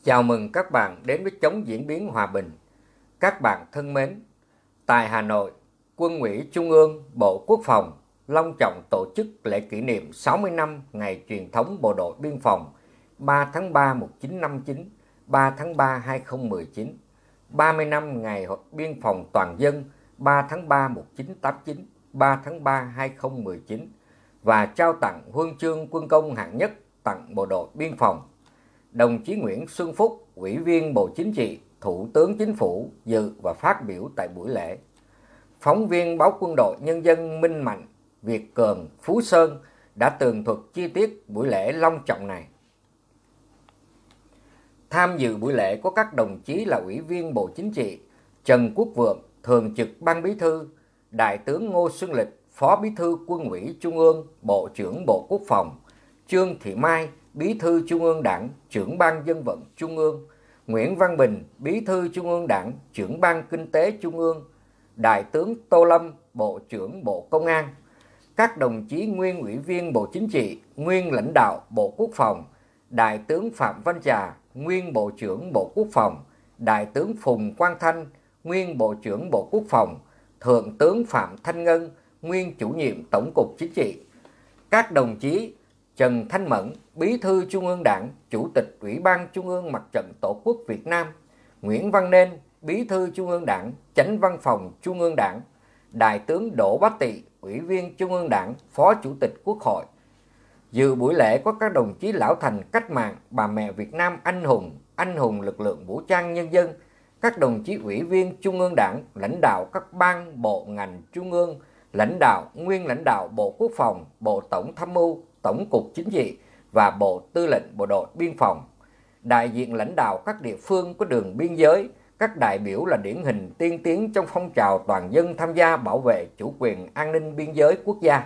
Chào mừng các bạn đến với Chống diễn biến hòa bình. Các bạn thân mến, tại Hà Nội, Quân ủy Trung ương, Bộ Quốc phòng long trọng tổ chức lễ kỷ niệm 60 năm ngày truyền thống Bộ đội Biên phòng 3 tháng 3 1959, 3 tháng 3 2019, 30 năm ngày Biên phòng toàn dân 3 tháng 3 1989, 3 tháng 3 2019 và trao tặng huân chương quân công hạng nhất tặng Bộ đội Biên phòng. Đồng chí Nguyễn Xuân Phúc, Ủy viên Bộ Chính trị, Thủ tướng Chính phủ dự và phát biểu tại buổi lễ. Phóng viên báo Quân đội Nhân dân Minh Mạnh, Việt Cường, Phú Sơn đã tường thuật chi tiết buổi lễ long trọng này. Tham dự buổi lễ có các đồng chí là Ủy viên Bộ Chính trị, Trần Quốc Vượng, Thường trực Ban Bí thư, Đại tướng Ngô Xuân Lịch, Phó Bí thư Quân ủy Trung ương, Bộ trưởng Bộ Quốc phòng, Trương Thị Mai, Bí thư Trung ương Đảng, Trưởng ban Dân vận Trung ương, Nguyễn Văn Bình, Bí thư Trung ương Đảng, Trưởng ban Kinh tế Trung ương, Đại tướng Tô Lâm, Bộ trưởng Bộ Công an, các đồng chí nguyên Ủy viên Bộ Chính trị, nguyên lãnh đạo Bộ Quốc phòng, Đại tướng Phạm Văn Trà, nguyên Bộ trưởng Bộ Quốc phòng, Đại tướng Phùng Quang Thanh, nguyên Bộ trưởng Bộ Quốc phòng, Thượng tướng Phạm Thanh Ngân, nguyên Chủ nhiệm Tổng cục Chính trị, các đồng chí Trần Thanh Mẫn, Bí thư Trung ương Đảng, Chủ tịch Ủy ban Trung ương Mặt trận Tổ quốc Việt Nam, Nguyễn Văn Nên, Bí thư Trung ương Đảng, Chánh Văn phòng Trung ương Đảng, Đại tướng Đỗ Bá Tị, Ủy viên Trung ương Đảng, Phó Chủ tịch Quốc hội. Dự buổi lễ có các đồng chí lão thành cách mạng, bà mẹ Việt Nam anh hùng lực lượng vũ trang nhân dân, các đồng chí Ủy viên Trung ương Đảng, lãnh đạo các ban bộ ngành Trung ương, nguyên lãnh đạo Bộ Quốc phòng, Bộ Tổng tham mưu, Tổng cục Chính trị và Bộ Tư lệnh Bộ đội Biên phòng, đại diện lãnh đạo các địa phương có đường biên giới, các đại biểu là điển hình tiên tiến trong phong trào toàn dân tham gia bảo vệ chủ quyền an ninh biên giới quốc gia.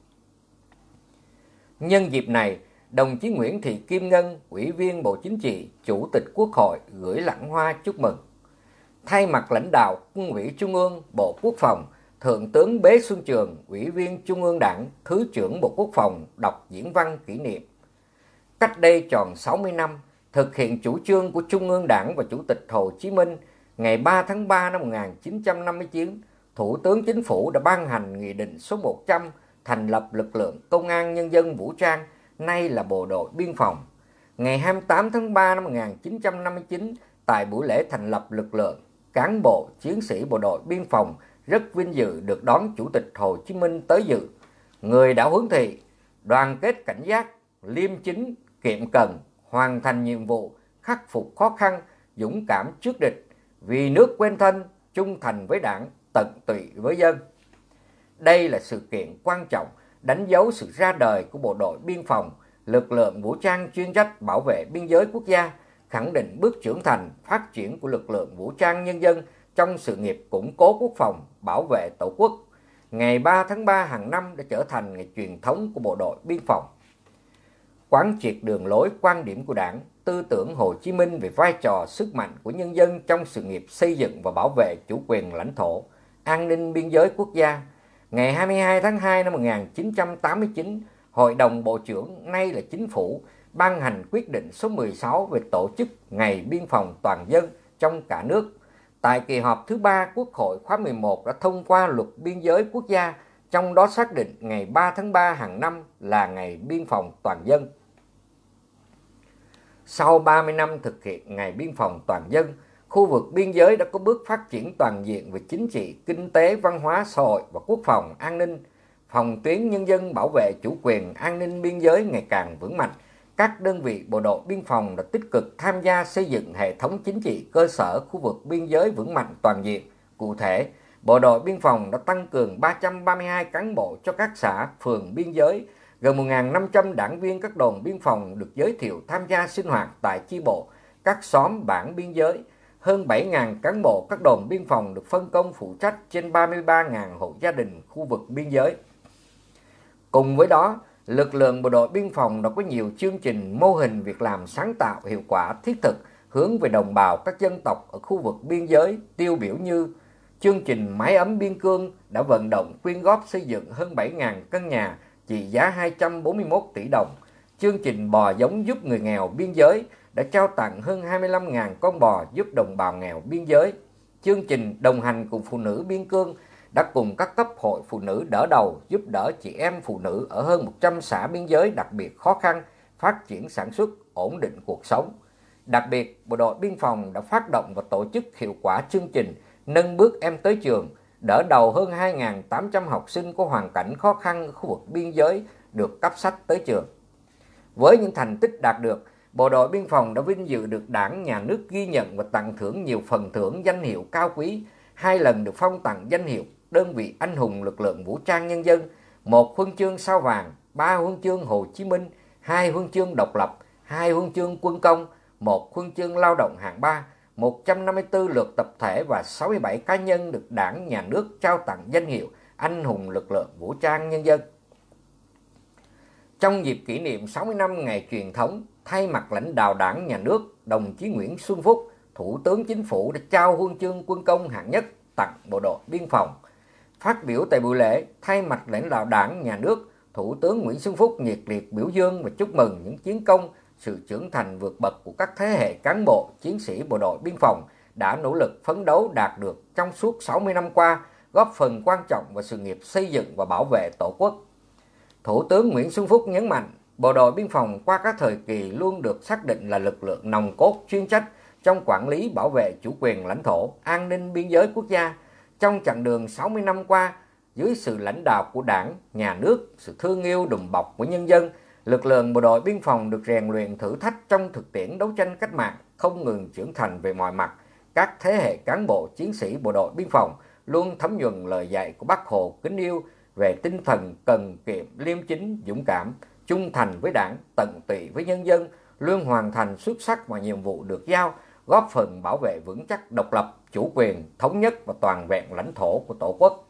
Nhân dịp này, đồng chí Nguyễn Thị Kim Ngân, Ủy viên Bộ Chính trị, Chủ tịch Quốc hội gửi lẵng hoa chúc mừng. Thay mặt lãnh đạo Quân ủy Trung ương, Bộ Quốc phòng, Thượng tướng Bế Xuân Trường, Ủy viên Trung ương Đảng, Thứ trưởng Bộ Quốc phòng đọc diễn văn kỷ niệm. Cách đây tròn 60 năm, thực hiện chủ trương của Trung ương Đảng và Chủ tịch Hồ Chí Minh, ngày 3 tháng 3 năm 1959, Thủ tướng Chính phủ đã ban hành Nghị định số 100 thành lập lực lượng Công an Nhân dân Vũ trang, nay là Bộ đội Biên phòng. Ngày 28 tháng 3 năm 1959, tại buổi lễ thành lập lực lượng, cán bộ, chiến sĩ Bộ đội Biên phòng rất vinh dự được đón Chủ tịch Hồ Chí Minh tới dự. Người đã huấn thị, đoàn kết cảnh giác, liêm chính, kiệm cần, hoàn thành nhiệm vụ, khắc phục khó khăn, dũng cảm trước địch, vì nước quên thân, trung thành với Đảng, tận tụy với dân. Đây là sự kiện quan trọng đánh dấu sự ra đời của Bộ đội Biên phòng, lực lượng vũ trang chuyên trách bảo vệ biên giới quốc gia, khẳng định bước trưởng thành, phát triển của lực lượng vũ trang nhân dân trong sự nghiệp củng cố quốc phòng, bảo vệ Tổ quốc. Ngày 3 tháng 3 hàng năm đã trở thành ngày truyền thống của Bộ đội Biên phòng. Quán triệt đường lối quan điểm của Đảng, tư tưởng Hồ Chí Minh về vai trò sức mạnh của nhân dân trong sự nghiệp xây dựng và bảo vệ chủ quyền lãnh thổ, an ninh biên giới quốc gia. Ngày 22 tháng 2 năm 1989, Hội đồng Bộ trưởng, nay là Chính phủ, ban hành quyết định số 16 về tổ chức Ngày Biên phòng toàn dân trong cả nước. Tại kỳ họp thứ 3 Quốc hội khóa 11 đã thông qua Luật Biên giới Quốc gia, trong đó xác định ngày 3 tháng 3 hàng năm là Ngày Biên phòng toàn dân. Sau 30 năm thực hiện Ngày Biên phòng toàn dân, khu vực biên giới đã có bước phát triển toàn diện về chính trị, kinh tế, văn hóa, xã hội và quốc phòng, an ninh. Phòng tuyến nhân dân bảo vệ chủ quyền, an ninh biên giới ngày càng vững mạnh. Các đơn vị Bộ đội Biên phòng đã tích cực tham gia xây dựng hệ thống chính trị cơ sở khu vực biên giới vững mạnh toàn diện. Cụ thể, Bộ đội Biên phòng đã tăng cường 332 cán bộ cho các xã, phường biên giới, gần 1.500 đảng viên các đồn biên phòng được giới thiệu tham gia sinh hoạt tại chi bộ, các xóm bản biên giới. Hơn 7.000 cán bộ các đồn biên phòng được phân công phụ trách trên 33.000 hộ gia đình khu vực biên giới. Cùng với đó, lực lượng Bộ đội Biên phòng đã có nhiều chương trình, mô hình việc làm sáng tạo, hiệu quả, thiết thực hướng về đồng bào các dân tộc ở khu vực biên giới, tiêu biểu như chương trình Mái ấm biên cương đã vận động quyên góp xây dựng hơn 7.000 căn nhà trị giá 241 tỷ đồng, chương trình bò giống giúp người nghèo biên giới đã trao tặng hơn 25.000 con bò giúp đồng bào nghèo biên giới. Chương trình đồng hành cùng phụ nữ biên cương đã cùng các cấp hội phụ nữ đỡ đầu giúp đỡ chị em phụ nữ ở hơn 100 xã biên giới đặc biệt khó khăn, phát triển sản xuất, ổn định cuộc sống. Đặc biệt, Bộ đội Biên phòng đã phát động và tổ chức hiệu quả chương trình Nâng bước em tới trường, đỡ đầu hơn 2.800 học sinh có hoàn cảnh khó khăn ở khu vực biên giới được cấp sách tới trường. Với những thành tích đạt được, Bộ đội Biên phòng đã vinh dự được Đảng, Nhà nước ghi nhận và tặng thưởng nhiều phần thưởng danh hiệu cao quý, 2 lần được phong tặng danh hiệu đơn vị anh hùng lực lượng vũ trang nhân dân, 1 huân chương sao vàng, 3 huân chương Hồ Chí Minh, 2 huân chương độc lập, 2 huân chương quân công, 1 huân chương lao động hạng 3, 154 lượt tập thể và 67 cá nhân được Đảng, Nhà nước trao tặng danh hiệu anh hùng lực lượng vũ trang nhân dân. Trong dịp kỷ niệm 60 năm ngày truyền thống, thay mặt lãnh đạo Đảng, Nhà nước, đồng chí Nguyễn Xuân Phúc, Thủ tướng Chính phủ đã trao huân chương quân công hạng nhất tặng Bộ đội Biên phòng. Phát biểu tại buổi lễ, thay mặt lãnh đạo Đảng, Nhà nước, Thủ tướng Nguyễn Xuân Phúc nhiệt liệt biểu dương và chúc mừng những chiến công, sự trưởng thành vượt bậc của các thế hệ cán bộ, chiến sĩ Bộ đội Biên phòng đã nỗ lực phấn đấu đạt được trong suốt 60 năm qua, góp phần quan trọng vào sự nghiệp xây dựng và bảo vệ Tổ quốc. Thủ tướng Nguyễn Xuân Phúc nhấn mạnh, Bộ đội Biên phòng qua các thời kỳ luôn được xác định là lực lượng nòng cốt chuyên trách trong quản lý bảo vệ chủ quyền lãnh thổ, an ninh biên giới quốc gia. Trong chặng đường 60 năm qua, dưới sự lãnh đạo của Đảng, Nhà nước, sự thương yêu đùm bọc của nhân dân, lực lượng Bộ đội Biên phòng được rèn luyện thử thách trong thực tiễn đấu tranh cách mạng, không ngừng trưởng thành về mọi mặt. Các thế hệ cán bộ chiến sĩ Bộ đội Biên phòng luôn thấm nhuần lời dạy của Bác Hồ kính yêu về tinh thần cần kiệm, liêm chính, dũng cảm, trung thành với Đảng, tận tụy với nhân dân, luôn hoàn thành xuất sắc mọi nhiệm vụ được giao, góp phần bảo vệ vững chắc độc lập, chủ quyền, thống nhất và toàn vẹn lãnh thổ của Tổ quốc.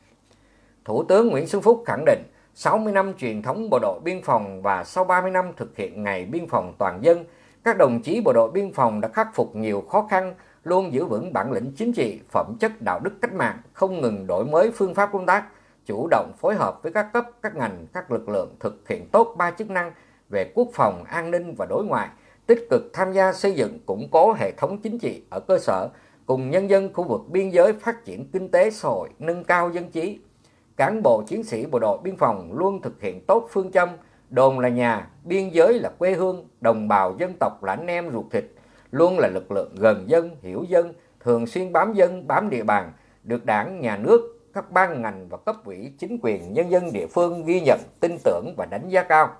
Thủ tướng Nguyễn Xuân Phúc khẳng định, 60 năm truyền thống Bộ đội Biên phòng và sau 30 năm thực hiện Ngày Biên phòng toàn dân, các đồng chí Bộ đội Biên phòng đã khắc phục nhiều khó khăn, luôn giữ vững bản lĩnh chính trị, phẩm chất đạo đức cách mạng, không ngừng đổi mới phương pháp công tác, chủ động phối hợp với các cấp, các ngành, các lực lượng thực hiện tốt 3 chức năng về quốc phòng, an ninh và đối ngoại, tích cực tham gia xây dựng, củng cố hệ thống chính trị ở cơ sở, cùng nhân dân khu vực biên giới phát triển kinh tế xã hội, nâng cao dân trí. Cán bộ chiến sĩ Bộ đội Biên phòng luôn thực hiện tốt phương châm đồn là nhà, biên giới là quê hương, đồng bào dân tộc là anh em ruột thịt, luôn là lực lượng gần dân, hiểu dân, thường xuyên bám dân, bám địa bàn, được Đảng, Nhà nước, các ban ngành và cấp ủy chính quyền nhân dân địa phương ghi nhận, tin tưởng và đánh giá cao.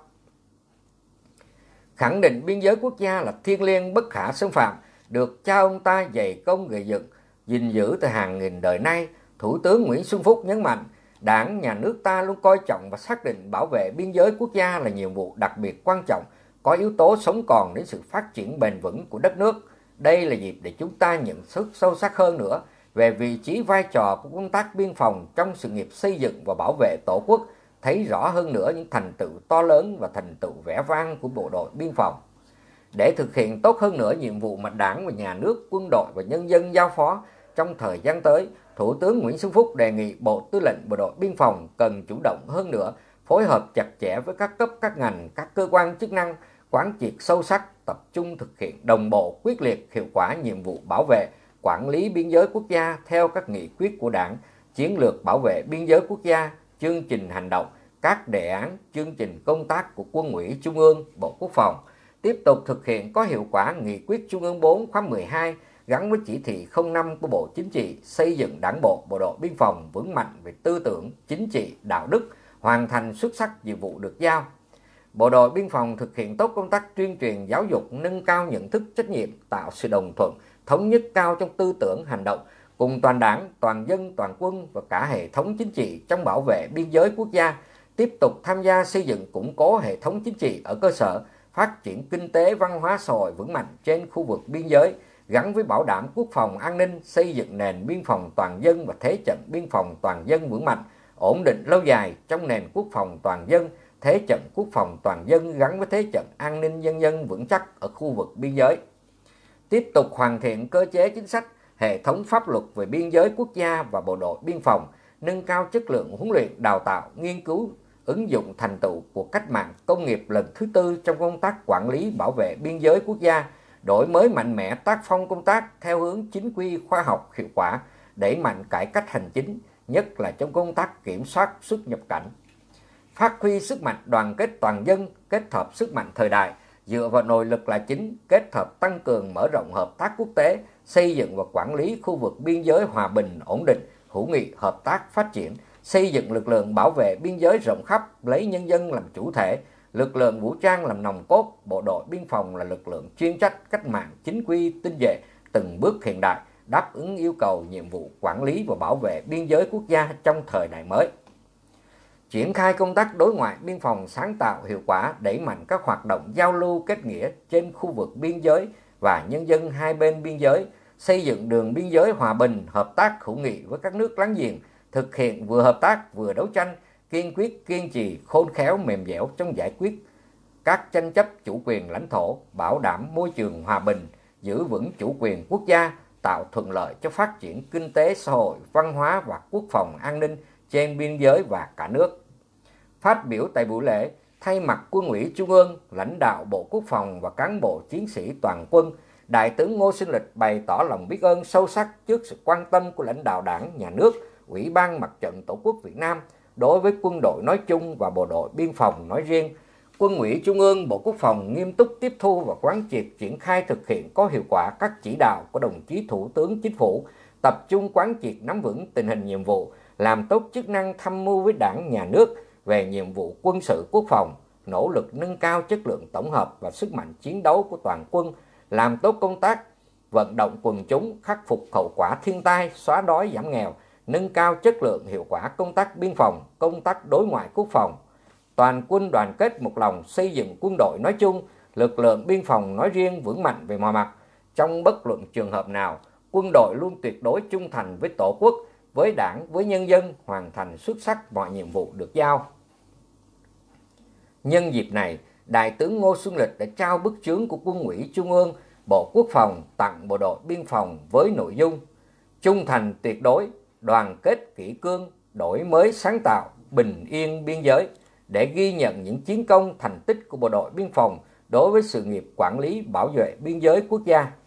Khẳng định biên giới quốc gia là thiêng liêng bất khả xâm phạm, được cha ông ta dày công gây dựng, gìn giữ từ hàng nghìn đời nay, Thủ tướng Nguyễn Xuân Phúc nhấn mạnh, Đảng, Nhà nước ta luôn coi trọng và xác định bảo vệ biên giới quốc gia là nhiệm vụ đặc biệt quan trọng, có yếu tố sống còn đến sự phát triển bền vững của đất nước. Đây là dịp để chúng ta nhận thức sâu sắc hơn nữa về vị trí vai trò của công tác biên phòng trong sự nghiệp xây dựng và bảo vệ Tổ quốc, thấy rõ hơn nữa những thành tựu to lớn và thành tựu vẻ vang của Bộ đội Biên phòng. Để thực hiện tốt hơn nữa nhiệm vụ mà Đảng và Nhà nước, quân đội và nhân dân giao phó trong thời gian tới, Thủ tướng Nguyễn Xuân Phúc đề nghị Bộ Tư lệnh Bộ đội Biên phòng cần chủ động hơn nữa, phối hợp chặt chẽ với các cấp, các ngành, các cơ quan chức năng, quán triệt sâu sắc, tập trung thực hiện đồng bộ, quyết liệt, hiệu quả nhiệm vụ bảo vệ, quản lý biên giới quốc gia theo các nghị quyết của Đảng, chiến lược bảo vệ biên giới quốc gia, chương trình hành động, các đề án, chương trình công tác của Quân ủy Trung ương, Bộ Quốc phòng, tiếp tục thực hiện có hiệu quả nghị quyết Trung ương 4 khóa 12 gắn với chỉ thị 05 của Bộ Chính trị, xây dựng Đảng bộ Bộ đội Biên phòng vững mạnh về tư tưởng, chính trị, đạo đức, hoàn thành xuất sắc nhiệm vụ được giao. Bộ đội Biên phòng thực hiện tốt công tác tuyên truyền giáo dục, nâng cao nhận thức trách nhiệm, tạo sự đồng thuận, thống nhất cao trong tư tưởng, hành động, cùng toàn Đảng, toàn dân, toàn quân và cả hệ thống chính trị trong bảo vệ biên giới quốc gia, tiếp tục tham gia xây dựng củng cố hệ thống chính trị ở cơ sở, phát triển kinh tế, văn hóa xã hội vững mạnh trên khu vực biên giới, gắn với bảo đảm quốc phòng an ninh, xây dựng nền biên phòng toàn dân và thế trận biên phòng toàn dân vững mạnh, ổn định lâu dài trong nền quốc phòng toàn dân, thế trận quốc phòng toàn dân gắn với thế trận an ninh nhân dân vững chắc ở khu vực biên giới. Tiếp tục hoàn thiện cơ chế chính sách, hệ thống pháp luật về biên giới quốc gia và Bộ đội Biên phòng, nâng cao chất lượng huấn luyện, đào tạo, nghiên cứu, ứng dụng thành tựu của cách mạng công nghiệp lần thứ tư trong công tác quản lý bảo vệ biên giới quốc gia, đổi mới mạnh mẽ tác phong công tác theo hướng chính quy, khoa học, hiệu quả, đẩy mạnh cải cách hành chính, nhất là trong công tác kiểm soát xuất nhập cảnh. Phát huy sức mạnh đoàn kết toàn dân, kết hợp sức mạnh thời đại, dựa vào nội lực là chính, kết hợp tăng cường mở rộng hợp tác quốc tế, xây dựng và quản lý khu vực biên giới hòa bình, ổn định, hữu nghị, hợp tác, phát triển, xây dựng lực lượng bảo vệ biên giới rộng khắp, lấy nhân dân làm chủ thể, lực lượng vũ trang làm nòng cốt, bộ đội biên phòng là lực lượng chuyên trách, cách mạng, chính quy, tinh nhuệ, từng bước hiện đại, đáp ứng yêu cầu nhiệm vụ quản lý và bảo vệ biên giới quốc gia trong thời đại mới. Triển khai công tác đối ngoại biên phòng sáng tạo, hiệu quả, đẩy mạnh các hoạt động giao lưu kết nghĩa trên khu vực biên giới và nhân dân hai bên biên giới, xây dựng đường biên giới hòa bình, hợp tác hữu nghị với các nước láng giềng, thực hiện vừa hợp tác vừa đấu tranh, kiên quyết, kiên trì, khôn khéo, mềm dẻo trong giải quyết các tranh chấp chủ quyền lãnh thổ, bảo đảm môi trường hòa bình, giữ vững chủ quyền quốc gia, tạo thuận lợi cho phát triển kinh tế xã hội, văn hóa và quốc phòng an ninh trên biên giới và cả nước. Phát biểu tại buổi lễ, thay mặt Quân ủy Trung ương, lãnh đạo Bộ Quốc phòng và cán bộ chiến sĩ toàn quân, Đại tướng Ngô Xuân Lịch bày tỏ lòng biết ơn sâu sắc trước sự quan tâm của lãnh đạo Đảng, Nhà nước, Ủy ban Mặt trận Tổ quốc Việt Nam đối với quân đội nói chung và bộ đội biên phòng nói riêng. Quân ủy Trung ương, Bộ Quốc phòng nghiêm túc tiếp thu và quán triệt triển khai thực hiện có hiệu quả các chỉ đạo của đồng chí Thủ tướng Chính phủ, tập trung quán triệt nắm vững tình hình nhiệm vụ, làm tốt chức năng tham mưu với Đảng, Nhà nước về nhiệm vụ quân sự quốc phòng, nỗ lực nâng cao chất lượng tổng hợp và sức mạnh chiến đấu của toàn quân, làm tốt công tác vận động quần chúng, khắc phục hậu quả thiên tai, xóa đói giảm nghèo, nâng cao chất lượng hiệu quả công tác biên phòng, công tác đối ngoại quốc phòng. Toàn quân đoàn kết một lòng xây dựng quân đội nói chung, lực lượng biên phòng nói riêng vững mạnh về mọi mặt. Trong bất luận trường hợp nào, quân đội luôn tuyệt đối trung thành với Tổ quốc, với Đảng, với nhân dân, hoàn thành xuất sắc mọi nhiệm vụ được giao. Nhân dịp này, Đại tướng Ngô Xuân Lịch đã trao bức chướng của Quân ủy Trung ương, Bộ Quốc phòng tặng bộ đội biên phòng với nội dung trung thành tuyệt đối, đoàn kết kỷ cương, đổi mới sáng tạo, bình yên biên giới, để ghi nhận những chiến công thành tích của bộ đội biên phòng đối với sự nghiệp quản lý bảo vệ biên giới quốc gia.